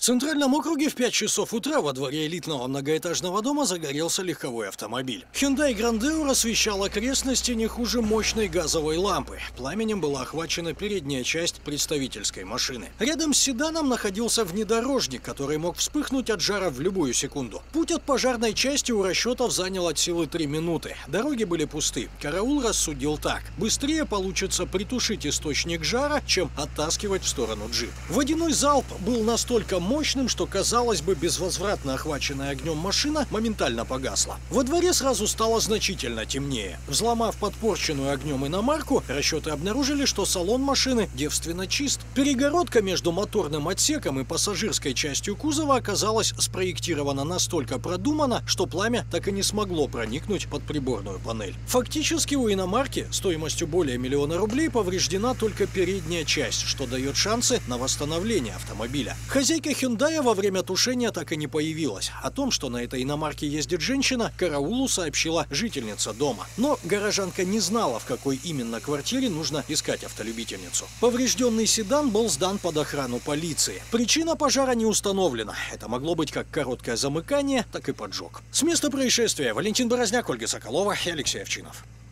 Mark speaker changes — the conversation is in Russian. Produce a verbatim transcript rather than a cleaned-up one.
Speaker 1: центральном округе в пять часов утра во дворе элитного многоэтажного дома загорелся легковой автомобиль. Hyundai Grandeur освещал окрестности не хуже мощной газовой лампы. Пламенем была охвачена передняя часть представительской машины. Рядом с седаном находился внедорожник, который мог вспыхнуть от жара в любую секунду. Путь от пожарной части у расчетов занял от силы три минуты. Дороги были пусты. Караул рассудил так: быстрее получится притушить источник жара, чем оттаскивать в сторону джип. Водяной залп был настолько мощным, что, казалось бы, безвозвратно охваченная огнем машина моментально погасла. Во дворе сразу стало значительно темнее. Взломав подпорченную огнем иномарку, расчеты обнаружили, что салон машины девственно чист. Перегородка между моторным отсеком и пассажирской частью кузова оказалась спроектирована настолько продуманно, что пламя так и не смогло проникнуть под приборную панель. Фактически у иномарки стоимостью более миллиона рублей повреждена только передняя часть, что дает шансы на восстановление автомобиля. Хозяйка Hyundai во время тушения так и не появилась. О том, что на этой иномарке ездит женщина, караулу сообщила жительница дома. Но горожанка не знала, в какой именно квартире нужно искать автолюбительницу. Поврежденный седан был сдан под охрану полиции. Причина пожара не установлена. Это могло быть как короткое замыкание, так и поджог. С места происшествия Валентин Борозняк, Ольга Соколова и Алексей Овчинов.